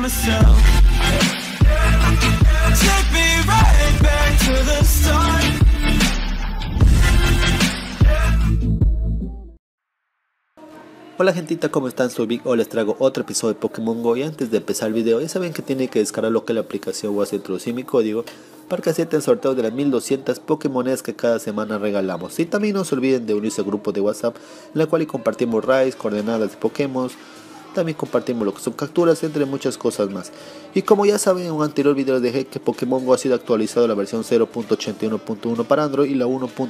myself. Take me right back to the start. Hola gentita, ¿cómo están? Soy Vic. Hoy les traigo otro episodio de Pokémon Go. Y antes de empezar el video, ya saben que tienen que descargar lo que es la aplicación o introducir mi código para que acepten sorteos de las 1200 Pokémones que cada semana regalamos. Y también no se olviden de unirse al grupo de WhatsApp, en la cual compartimos raids, coordenadas de Pokémon. También compartimos lo que son capturas, entre muchas cosas más. Y como ya saben, en un anterior video les dejé que Pokémon Go ha sido actualizado a la versión 0.81.1 para Android y la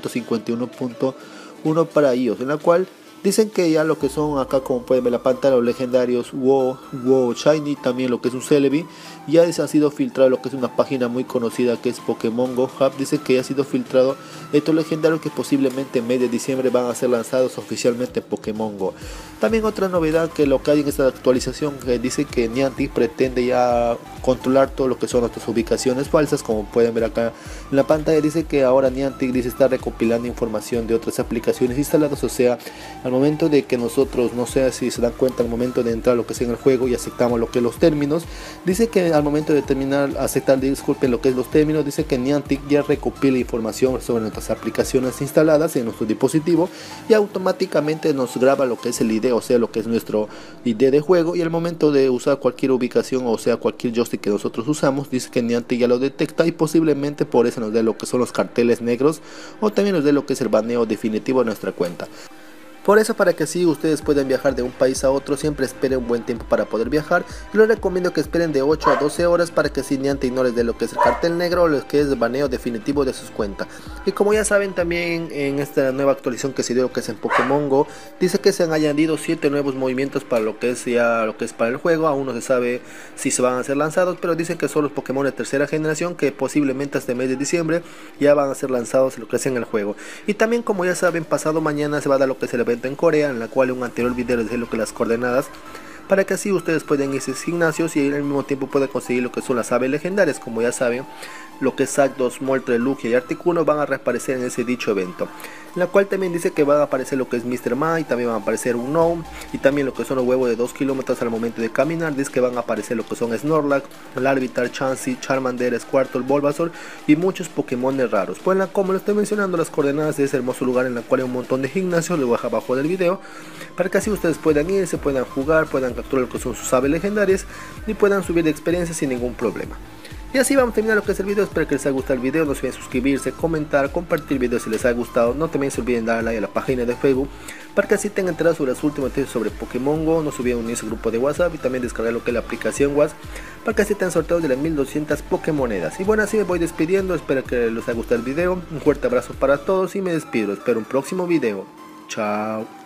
1.51.1 para iOS, en la cual dicen que ya lo que son acá, como pueden ver la pantalla, los legendarios WoW Shiny, también lo que es un Celebi, ya ha sido filtrado lo que es una página muy conocida que es Pokémon Go Hub. Dice que ya ha sido filtrado estos legendarios que posiblemente en mes de diciembre van a ser lanzados oficialmente en Pokémon Go. También otra novedad que lo que hay en esta actualización, que dice que Niantic pretende ya controlar todo lo que son nuestras ubicaciones falsas. Como pueden ver acá en la pantalla, dice que ahora Niantic dice está recopilando información de otras aplicaciones instaladas, o sea, al momento de que nosotros, no sé si se dan cuenta, al momento de entrar lo que es en el juego y aceptamos lo que es los términos, dice que al momento de terminar, aceptar, disculpen, lo que es los términos, dice que Niantic ya recopila información sobre nuestras aplicaciones instaladas en nuestro dispositivo y automáticamente nos graba lo que es el ID, o sea, lo que es nuestro ID de juego, y al momento de usar cualquier ubicación, o sea, cualquier joystick que nosotros usamos, dice que Niantic ya lo detecta y posiblemente por eso nos dé lo que son los carteles negros o también nos dé lo que es el baneo definitivo de nuestra cuenta. Por eso, para que así ustedes puedan viajar de un país a otro, siempre esperen un buen tiempo para poder viajar. Y les recomiendo que esperen de 8 a 12 horas para que así Niantic no les dé lo que es el cartel negro o lo que es el baneo definitivo de sus cuentas. Y como ya saben, también en esta nueva actualización que se dio lo que es en Pokémon Go, dice que se han añadido 7 nuevos movimientos para lo que es ya lo que es para el juego. Aún no se sabe si se van a ser lanzados, pero dicen que son los Pokémon de tercera generación que posiblemente hasta el mes de diciembre ya van a ser lanzados lo que es en el juego. Y también, como ya saben, pasado mañana se va a dar lo que es el evento en Corea, en la cual en un anterior video les dejé lo que las coordenadas para que así ustedes puedan irse a esos gimnasios y al mismo tiempo puedan conseguir lo que son las aves legendarias. Como ya saben, lo que es Zapdos, Moltres, Lugia y Articuno van a reaparecer en ese dicho evento, en la cual también dice que van a aparecer lo que es Mr. Mime, también van a aparecer un Gnome y también lo que son los huevos de 2 kilómetros al momento de caminar. Dice que van a aparecer lo que son Snorlax, Larvitar, Chansey, Charmander, Squirtle, Bulbasaur y muchos Pokémon raros. Pues como lo estoy mencionando, las coordenadas de ese hermoso lugar en la cual hay un montón de gimnasios, lo voy a dejar abajo del video para que así ustedes puedan ir, se puedan jugar, puedan capturar lo que son sus aves legendarias y puedan subir de experiencia sin ningún problema. Y así vamos a terminar lo que es el video. Espero que les haya gustado el video. No se olviden suscribirse, comentar, compartir el video si les ha gustado. No también se olviden darle like a la página de Facebook para que así tengan enterados sobre las últimas noticias sobre Pokémon Go. No se olviden unirse al grupo de WhatsApp y también descargar lo que es la aplicación WhatsApp para que así tengan sorteos de las 1200 Pokémonedas. Y bueno, así me voy despidiendo. Espero que les haya gustado el video. Un fuerte abrazo para todos y me despido. Espero un próximo video. Chao.